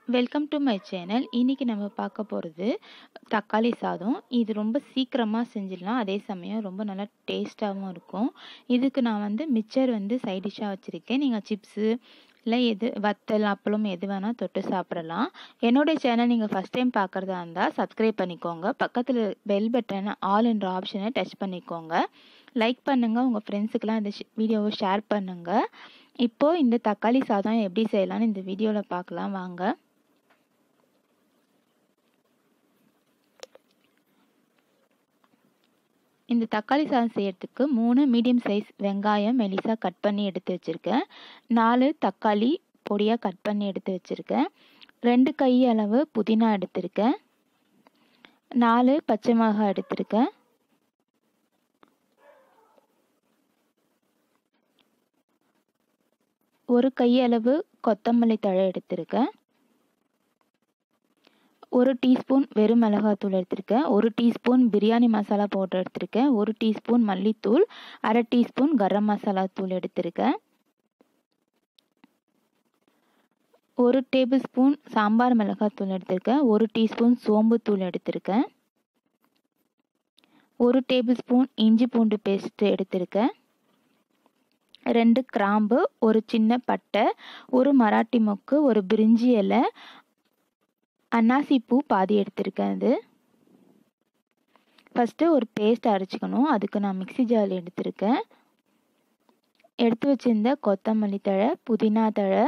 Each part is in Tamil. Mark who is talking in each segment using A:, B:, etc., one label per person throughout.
A: Welcome to my channel. இன்னைக்கு நம்ம பார்க்க போகிறது தக்காளி சாதம். இது ரொம்ப சீக்கிரமாக செஞ்சிடலாம், அதே சமயம் ரொம்ப நல்லா டேஸ்ட்டாகவும் இருக்கும். இதுக்கு நான் மிக்சர் சைட் டிஷ்ஷாக வச்சுருக்கேன். நீங்கள் சிப்ஸு இல்லை எது வத்தல் அப்பளம் எது வேணால் தொட்டு சாப்பிடலாம். என்னுடைய சேனல் நீங்கள் ஃபஸ்ட் டைம் பார்க்குறதா இருந்தால் சப்ஸ்கிரைப் பண்ணிக்கோங்க. பக்கத்தில் பெல் பட்டன் ஆல் என்ற ஆப்ஷனை டச் பண்ணிக்கோங்க. லைக் பண்ணுங்கள், உங்கள் ஃப்ரெண்ட்ஸுக்கெல்லாம் இந்த வீடியோவை ஷேர் பண்ணுங்கள். இப்போது இந்த தக்காளி சாதம் எப்படி செய்யலான்னு இந்த வீடியோவில் பார்க்கலாம் வாங்க. இந்த தக்காளி சாதம் செய்யறதுக்கு 3 மீடியம் சைஸ் வெங்காயம் மெலிசா கட் பண்ணி எடுத்து வச்சுருக்கேன். 4 தக்காளி பொடியாக கட் பண்ணி எடுத்து வச்சுருக்கேன். 2 கை அளவு புதினா எடுத்திருக்கேன். 4 பச்சை மிளகாய் எடுத்திருக்கேன். ஒரு கையளவு கொத்தமல்லி தழை எடுத்திருக்கேன். 1 டீஸ்பூன் வெறும் மிளகாத்தூள் எடுத்திருக்கேன். 1 டீஸ்பூன் பிரியாணி மசாலா பவுடர் எடுத்திருக்கேன். 1 டீஸ்பூன் மல்லித்தூள், அரை டீஸ்பூன் கரம் மசாலா தூள் எடுத்திருக்கேன். 1 டேபிள் ஸ்பூன் சாம்பார் மிளகாத்தூள் எடுத்திருக்கேன். 1 டீஸ்பூன் சோம்பு தூள் எடுத்திருக்கேன். 1 டேபிள் ஸ்பூன் இஞ்சி பூண்டு பேஸ்ட் எடுத்திருக்கேன். 2 கிராம்பு, ஒரு சின்ன பட்டை, ஒரு மராட்டி மொக்கு, ஒரு பிரிஞ்சி இலை, அன்னாசி பூ பாதி எடுத்திருக்கேன். அது ஃபஸ்ட்டு ஒரு பேஸ்ட் அரைச்சிக்கணும். அதுக்கு நான் மிக்ஸி ஜார் எடுத்திருக்கேன். எடுத்து வச்சிருந்த கொத்தமல்லி தழை, புதினா தழை,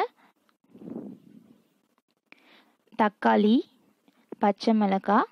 A: தக்காளி, பச்சை மிளகாய்,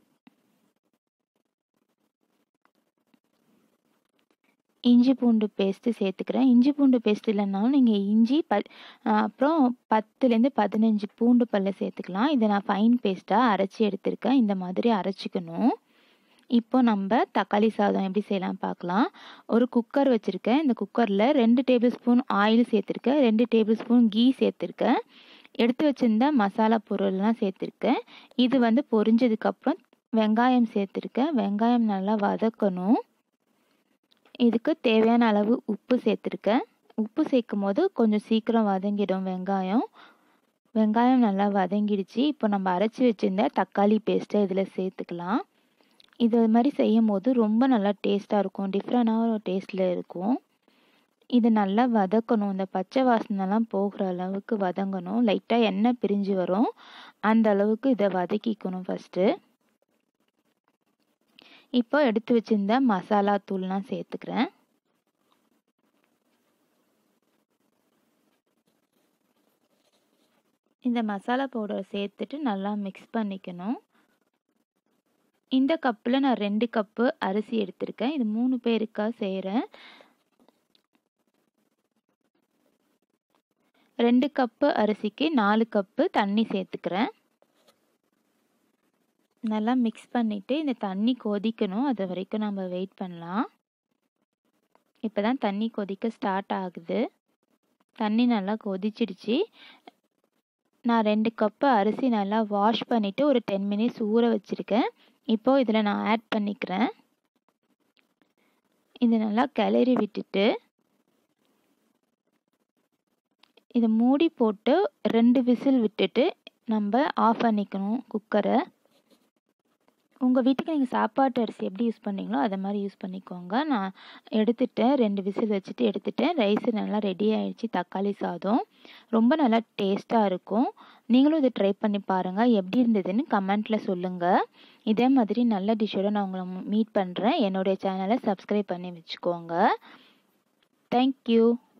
A: இஞ்சி பூண்டு பேஸ்ட்டு சேர்த்துக்கிறேன். இஞ்சி பூண்டு பேஸ்ட் இல்லைனாலும் நீங்கள் இஞ்சி அப்புறம் 10லேருந்து 15 பூண்டு பல்ல சேர்த்துக்கலாம். இதை நான் ஃபைன் பேஸ்ட்டாக அரைச்சி எடுத்திருக்கேன். இந்த மாதிரி அரைச்சிக்கணும். இப்போ நம்ம தக்காளி சாதம் எப்படி செய்யலாம் பார்க்கலாம். ஒரு குக்கர் வச்சுருக்கேன். இந்த குக்கரில் 2 டேபிள் ஸ்பூன் ஆயில் சேர்த்துருக்கேன். 2 டேபிள் ஸ்பூன் கீ சேர்த்துருக்கேன். எடுத்து வச்சிருந்த மசாலா பொருள்லாம் சேர்த்துருக்கேன். இது பொரிஞ்சதுக்கப்புறம் வெங்காயம் சேர்த்துருக்கேன். வெங்காயம் நல்லா வதக்கணும். இதுக்கு தேவையான அளவு உப்பு சேர்த்துருக்கேன். உப்பு சேர்க்கும் போது கொஞ்சம் சீக்கிரம் வதங்கிடும் வெங்காயம். வெங்காயம் நல்லா வதங்கிடுச்சு. இப்போ நம்ம அரைச்சி வச்சிருந்த தக்காளி பேஸ்ட்டை இதில் சேர்த்துக்கலாம். இது மாதிரி செய்யும் போது ரொம்ப நல்லா டேஸ்ட்டாக இருக்கும். டிஃப்ரெண்டான ஒரு டேஸ்ட்டில் இருக்கும். இது நல்லா வதக்கணும். இந்த பச்சை வாசனைலாம் போகிற அளவுக்கு வதங்கணும். லைட்டாக எண்ணெய் பிரிஞ்சு வரும். அந்த அளவுக்கு இதை வதக்கிக்கணும் ஃபஸ்ட்டு. இப்போ எடுத்து வச்சிருந்த மசாலா தூள்லாம் சேர்த்துக்கிறேன். இந்த மசாலா பவுடர் சேர்த்துட்டு நல்லா மிக்ஸ் பண்ணிக்கணும். இந்த கப்பில் நான் 2 கப்பு அரிசி எடுத்திருக்கேன். இது 3 பேருக்காக செய்கிறேன். 2 கப்பு அரிசிக்கு 4 கப்பு தண்ணி சேர்த்துக்கிறேன். நல்லா மிக்ஸ் பண்ணிவிட்டு இந்த தண்ணி கொதிக்கணும். அது வரைக்கும் நம்ம வெயிட் பண்ணலாம். இப்போ தான் தண்ணி கொதிக்க ஸ்டார்ட் ஆகுது. தண்ணி நல்லா கொதிச்சிடுச்சு. நான் 2 கப்பு அரிசி நல்லா வாஷ் பண்ணிவிட்டு ஒரு 10 மினிட்ஸ் ஊற வச்சுருக்கேன். இப்போது இதில் நான் ஆட் பண்ணிக்கிறேன். இது நல்லா கிளறி விட்டுட்டு இதை மூடி போட்டு 2 விசில் விட்டுட்டு நம்ம ஆஃப் பண்ணிக்கணும் குக்கரை. உங்கள் வீட்டுக்கு நீங்கள் சாப்பாட்டு அரிசி எப்படி யூஸ் பண்ணீங்களோ அதை மாதிரி யூஸ் பண்ணிக்கோங்க. நான் எடுத்துட்டேன். 2 விசில் வச்சுட்டு எடுத்துட்டேன். ரைஸு நல்லா ரெடி ஆகிடுச்சு. தக்காளி சாதம் ரொம்ப நல்லா டேஸ்ட்டாக இருக்கும். நீங்களும் இதை ட்ரை பண்ணி பாருங்கள். எப்படி இருந்ததுன்னு கமெண்ட்டில் சொல்லுங்கள். இதே மாதிரி நல்ல டிஷ்ஷோடு நான் உங்களை மீட் பண்ணுறேன். என்னுடைய சேனலை சப்ஸ்கிரைப் பண்ணி வச்சுக்கோங்க. தேங்க்யூ.